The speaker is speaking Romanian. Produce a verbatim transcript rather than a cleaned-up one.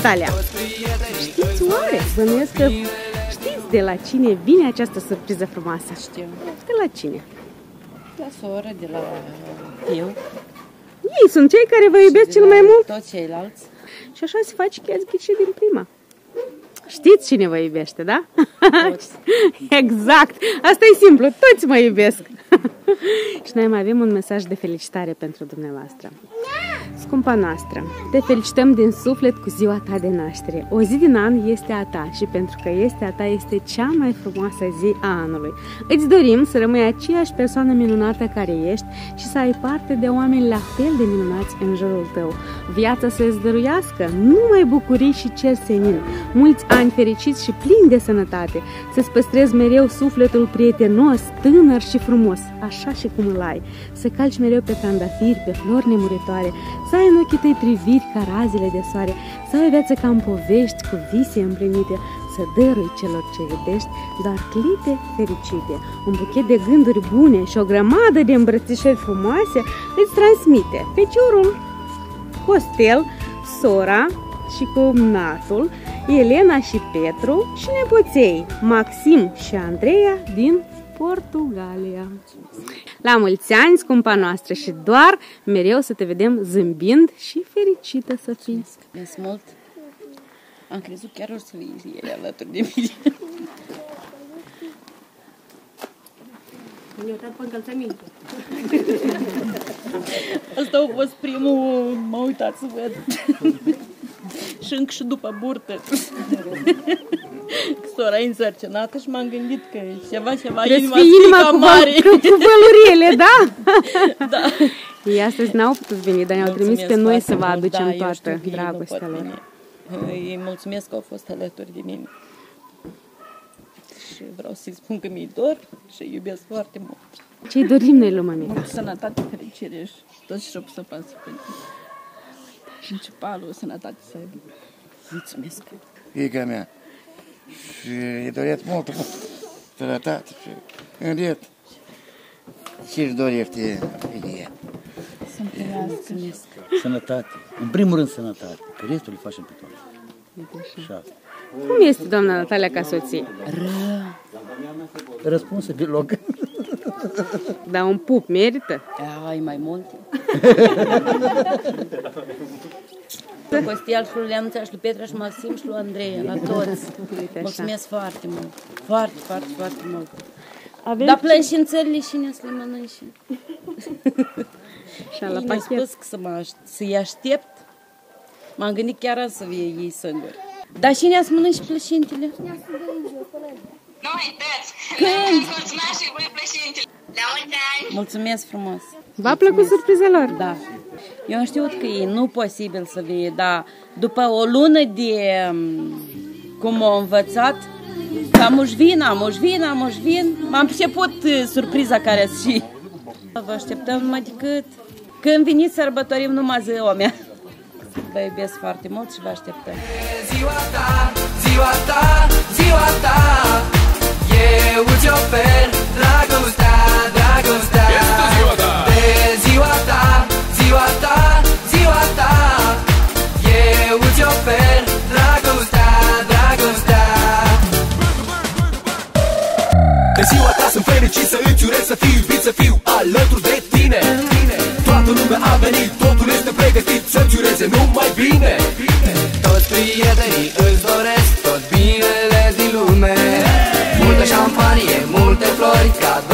Natalia, știți oare? Bănuiesc că știți de la cine vine această surpriză frumoasă? Știu. De la cine? De la soră, de la eu. Ei sunt cei care vă iubesc cel mai mult? Toți ceilalți. Și așa se face că ați ghicit din prima. Știți cine vă iubește, da? Toți. Exact! Asta e simplu, toți mă iubesc! Și noi mai avem un mesaj de felicitare pentru dumneavoastră. Scumpa noastră, te felicităm din suflet cu ziua ta de naștere. O zi din an este a ta și pentru că este a ta, este cea mai frumoasă zi a anului. Îți dorim să rămâi aceeași persoană minunată care ești și să ai parte de oameni la fel de minunați în jurul tău. Viața să îți dăruiască numai bucurii și cer senin. Mulți ani fericiți și plini de sănătate. Să-ți păstrezi mereu sufletul prietenos, tânăr și frumos, așa și cum îl ai. Să calci mereu pe trandafiri, pe flori nemuritoare, să ai în ochii tăi priviri ca razele de soare, să ai o viață ca în povești, cu vise împlinite, să dărui celor ce iubești doar clipe fericite. Un buchet de gânduri bune și o grămadă de îmbrățișări frumoase îți transmite feciorul Costel, sora și cumnatul, Elena și Petru și nepoței Maxim și Andreea din Portugalia. La mulți ani, scumpa noastră, și doar mereu să te vedem zâmbind și fericită să fii. Mulțumesc mult. Am crezut chiar o să fie el alături de mine. Ne-a uitat pe încălțăminte. Asta a fost primul, m-a uitat să văd. Și încă și după burtă. Sora e însărcinată și m-am gândit că ceva, ceva, inima, inima cu, mare. Cu, cu văluriele, da? Da. Ei astăzi n-au putut veni, dar ne-au trimis pe noi să vă aducem da, toată dragostea lor. Îi mulțumesc că au fost alături de mine. Și vreau să-i spun că mi-i dor și iubesc foarte mult. Ce-i dorim noi, lumea mea? Mult sănătate, fericire și tot ce să pasă pentru principalul, sănătate să aibă. Mulțumesc. Fiica mea. Și îi doreți mult sănătate și gândit. Ce-și dorește Fiica? Să-mi mulțumesc. Sănătate. În primul rând sănătate. Că restul le facem pe toate. Și asta. Cum este doamna Natalia ca soție? Ră. Răspunsă pe loc. Dar un pup merită? Ai mai multe. Costial și lui Leanuța și lui Petra și Maxim și lui Andreea, la toți. Mulțumesc foarte mult. Foarte, foarte, foarte mult. Avem Dar pleci și în țările și ne să le mănânci. Și la mi-a pachet. spus că să mă aș- să-i aștept. M-am gândit chiar azi să vie ei singuri. Dar și ne să mănânci plășintele? Noi, toți! Când? Mulțumesc și voi plășintele! La mulți ani! Mulțumesc frumos! V-a plăcut surpriza lor? Da. Eu am știut că e nu posibil să vie, dar după o lună de cum m-au învățat, că mușvin, mușvin, mușvin, m-am priceput surpriza care a și. Vă așteptăm numai decât când veniți sărbătorim numai ziua mea. Vă iubesc foarte mult și vă așteptăm. Ziua ta, ziua ta, ziua ta, eu îți ofer dragostea, dragostea. De ziua ta, ziua ta, ziua ta, eu îți ofer dragostea, dragostea. De ziua ta sunt fericit să îți urez să fiu iubit, să fiu alături de tine. Toată lumea a venit, totul este pregătit să-ți ureze numai bine. Toți prietenii îți doresc tot binele din lume. Multă șampanie, multe flori, cadou.